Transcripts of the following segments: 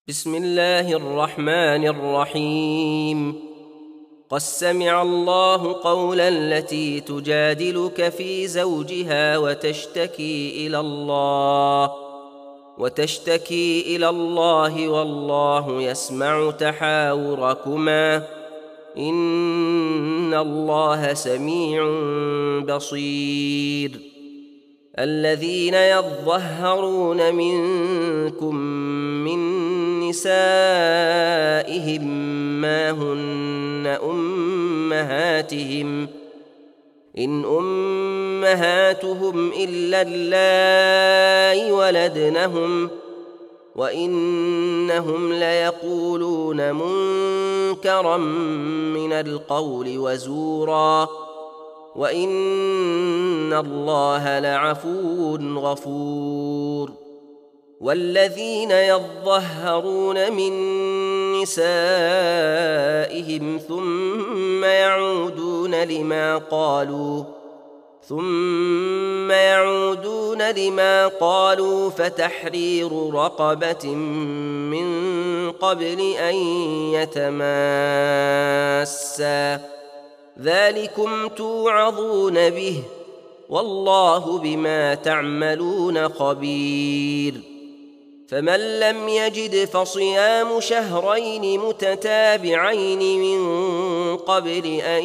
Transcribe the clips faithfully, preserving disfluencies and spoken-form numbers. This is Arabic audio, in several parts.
بسم الله الرحمن الرحيم. قد سمع الله قول التي تجادلك في زوجها وتشتكي إلى الله وتشتكي إلى الله والله يسمع تحاوركما إن الله سميع بصير. الذين يظهرون منكم من نسائهم ما هن أمهاتهم إن أمهاتهم إلا اللائي ولدنهم وإنهم ليقولون منكرا من القول وزورا وإن الله لعفو غفور. والذين يظهرون من نسائهم ثم يعودون لما قالوا ثم يعودون لما قالوا فتحرير رقبة من قبل أن يتماسا ذلكم توعظون به والله بما تعملون خبير. فمن لم يجد فصيام شهرين متتابعين من قبل أن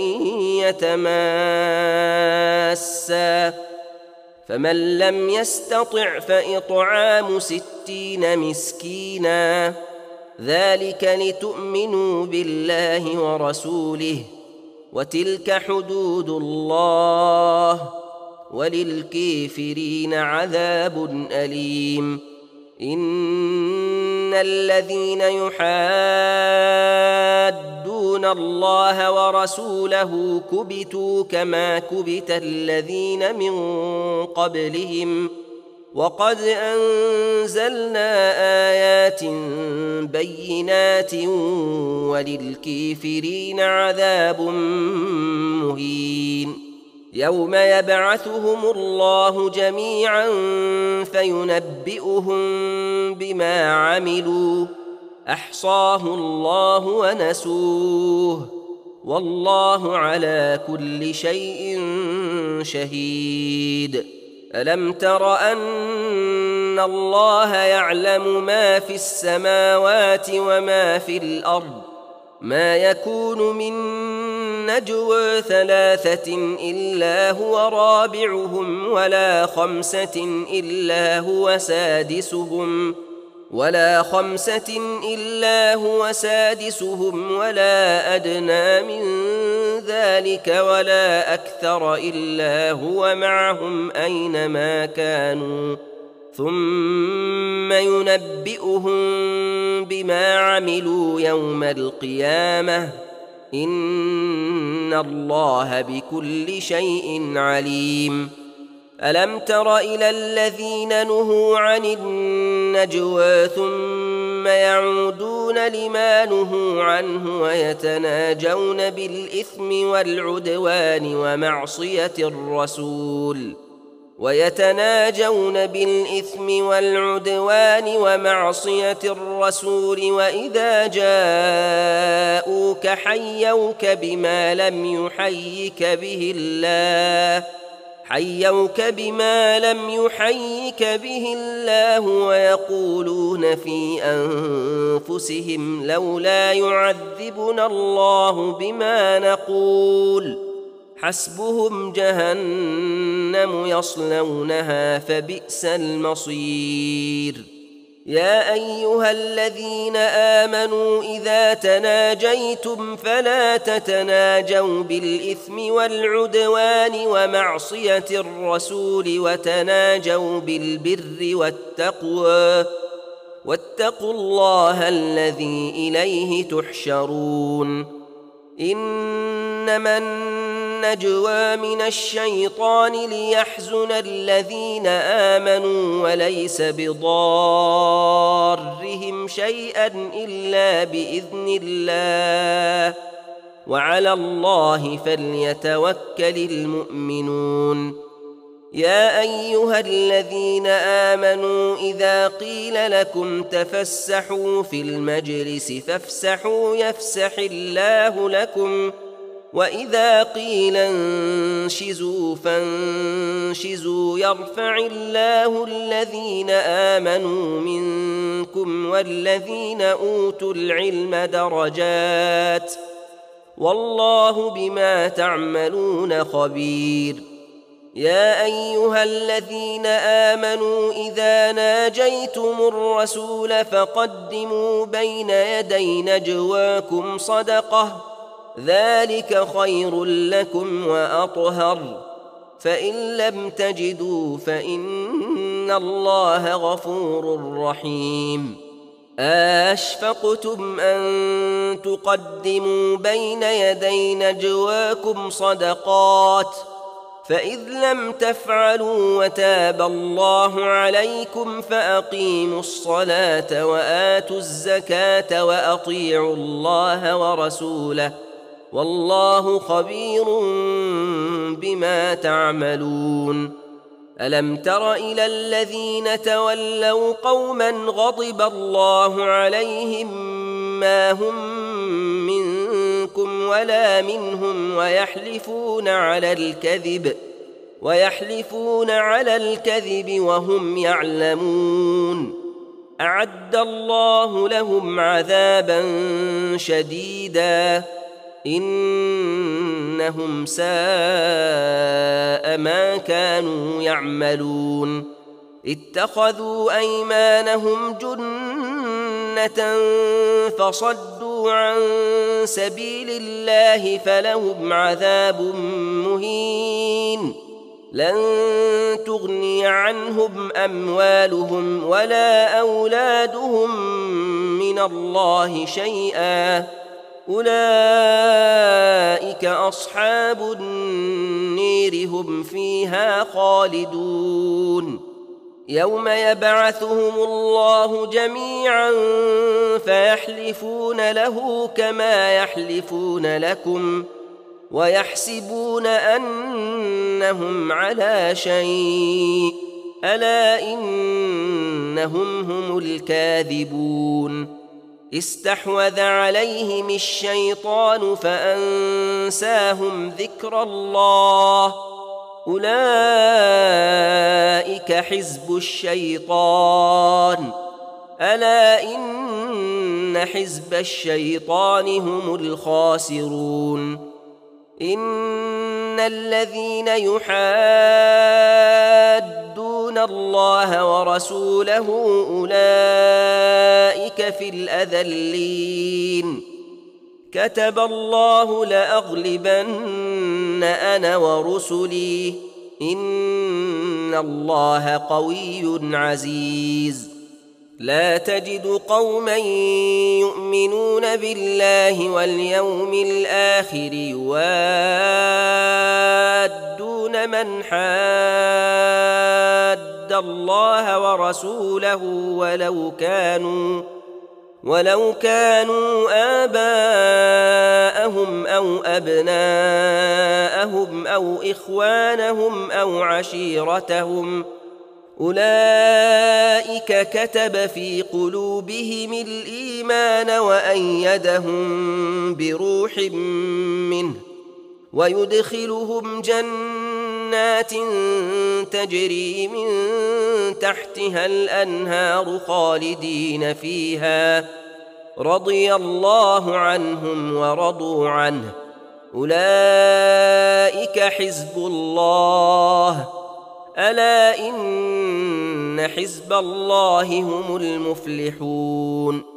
يتماسا فمن لم يستطع فإطعام ستين مسكينا ذلك لتؤمنوا بالله ورسوله وتلك حدود الله وللكافرين عذاب أليم. إن الذين يحادون الله ورسوله كبتوا كما كبت الذين من قبلهم وقد أنزلنا آيات بينات وللكافرين عذاب مهين. يوم يبعثهم الله جميعا فينبئهم بما عملوا أحصاه الله ونسوه والله على كل شيء شهيد. ألم تر أن الله يعلم ما في السماوات وما في الأرض ما يكون من نجوى ثلاثة إلا هو رابعهم ولا خمسة إلا هو سادسهم ولا خمسة إلا هو سادسهم ولا أدنى من ذلك ولا أكثر إلا هو معهم أينما كانوا ثم ينبئهم بما عملوا يوم القيامة إن الله بكل شيء عليم. ألم تر إلى الذين نهوا عن النجوى ثم يعودون لما نهوا عنه ويتناجون بالإثم والعدوان ومعصية الرسول ويتناجون بالإثم والعدوان ومعصية الرسول وإذا جاءوك حيوك بما لم يحيك به الله حيوك بما لم يحيك به الله ويقولون في أنفسهم لولا يعذبنا الله بما نقول حسبهم جهنم يصلونها فبئس المصير. يا أيها الذين آمنوا إذا تناجيتم فلا تتناجوا بالإثم والعدوان ومعصية الرسول وتناجوا بالبر والتقوى واتقوا الله الذي إليه تحشرون. إنما النجوى من الشيطان ليحزن الذين آمنوا وليس بضارهم شيئا إلا بإذن الله وعلى الله فليتوكل المؤمنون. يا أيها الذين آمنوا إذا قيل لكم تفسحوا في المجلس فافسحوا يفسح الله لكم وإذا قيل انشزوا فانشزوا يرفع الله الذين آمنوا منكم والذين أوتوا العلم درجات والله بما تعملون خبير. يا أيها الذين آمنوا إذا ناجيتم الرسول فقدموا بين يدي نجواكم صدقة ذلك خير لكم وأطهر فإن لم تجدوا فإن الله غفور رحيم. أشفقتم أن تقدموا بين يدي نجواكم صدقات فإذ لم تفعلوا وتاب الله عليكم فأقيموا الصلاة وآتوا الزكاة وأطيعوا الله ورسوله والله خبير بما تعملون. ألم تر إلى الذين تولوا قوما غضب الله عليهم ما هم منكم ولا منهم ويحلفون على الكذب ويحلفون على الكذب وهم يعلمون أعد الله لهم عذابا شديدا إنهم ساء ما كانوا يعملون. اتخذوا أيمانهم جنة فصدوا عن سبيل الله فلهم عذاب مهين لن تغني عنهم أموالهم ولا أولادهم من الله شيئا أولئك أصحاب النير هم فيها خالدون. يوم يبعثهم الله جميعا فيحلفون له كما يحلفون لكم ويحسبون أنهم على شيء ألا إنهم هم الكاذبون. استحوذ عليهم الشيطان فأنساهم ذكر الله أولئك حزب الشيطان ألا إن حزب الشيطان هم الخاسرون. إن الذين يحادون الله ورسوله أولئك في الأذلين كتب الله لأغلبن أنا ورسلي إن الله قوي عزيز. لا تجد قوما يؤمنون بالله واليوم الآخر يوادون من حاد الله ورسوله ولو كانوا ولو كانوا آباءهم أو أبناءهم أو إخوانهم أو عشيرتهم أولئك كتب في قلوبهم الإيمان وأيدهم بروح منه ويدخلهم جنات تجري من تحتها الأنهار خالدين فيها رضي الله عنهم ورضوا عنه أولئك حزب الله ألا إن حزب الله هم المفلحون.